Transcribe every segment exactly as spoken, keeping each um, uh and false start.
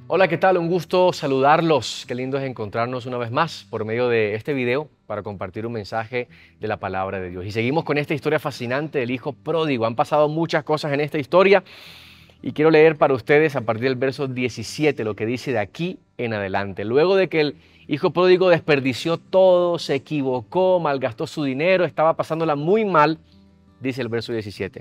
Hola, ¿qué tal? Un gusto saludarlos. Qué lindo es encontrarnos una vez más por medio de este video para compartir un mensaje de la palabra de Dios. Y seguimos con esta historia fascinante del hijo pródigo. Han pasado muchas cosas en esta historia y quiero leer para ustedes a partir del verso diecisiete lo que dice de aquí en adelante. Luego de que el hijo pródigo desperdició todo, se equivocó, malgastó su dinero, estaba pasándola muy mal, dice el verso diecisiete,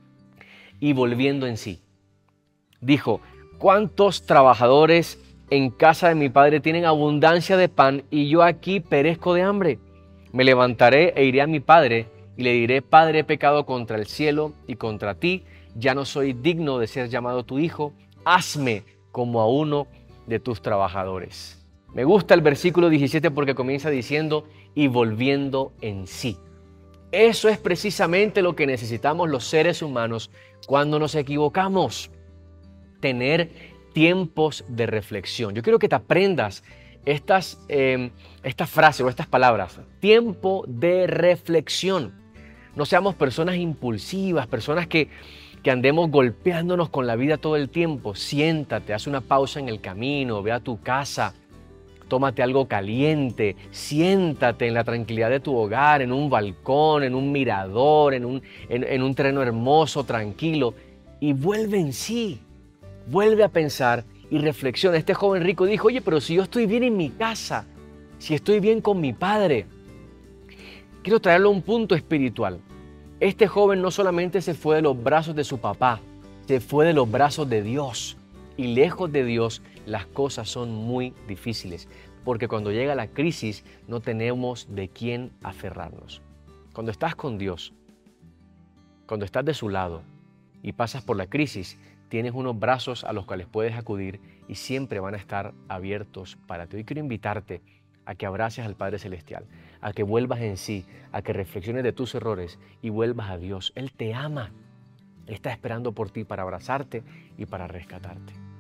y volviendo en sí, dijo: ¿cuántos trabajadores en casa de mi padre tienen abundancia de pan y yo aquí perezco de hambre? Me levantaré e iré a mi padre y le diré: Padre, he pecado contra el cielo y contra ti, ya no soy digno de ser llamado tu hijo, hazme como a uno de tus trabajadores. Me gusta el versículo diecisiete porque comienza diciendo: y volviendo en sí. Eso es precisamente lo que necesitamos los seres humanos cuando nos equivocamos. Tener tiempos de reflexión. Yo quiero que te aprendas estas, eh, estas frases o estas palabras. Tiempo de reflexión. No seamos personas impulsivas, personas que, que andemos golpeándonos con la vida todo el tiempo. Siéntate, haz una pausa en el camino, ve a tu casa, tómate algo caliente, siéntate en la tranquilidad de tu hogar, en un balcón, en un mirador, en un, en, en un terreno hermoso, tranquilo, y vuelve en sí. Vuelve a pensar y reflexiona. Este joven rico dijo: oye, pero si yo estoy bien en mi casa, si estoy bien con mi padre. Quiero traerlo a un punto espiritual. Este joven no solamente se fue de los brazos de su papá, se fue de los brazos de Dios. Y lejos de Dios, las cosas son muy difíciles, porque cuando llega la crisis no tenemos de quién aferrarnos. Cuando estás con Dios, cuando estás de su lado y pasas por la crisis, tienes unos brazos a los cuales puedes acudir y siempre van a estar abiertos para ti. Hoy quiero invitarte a que abraces al Padre Celestial, a que vuelvas en sí, a que reflexiones de tus errores y vuelvas a Dios. Él te ama, Él está esperando por ti para abrazarte y para rescatarte.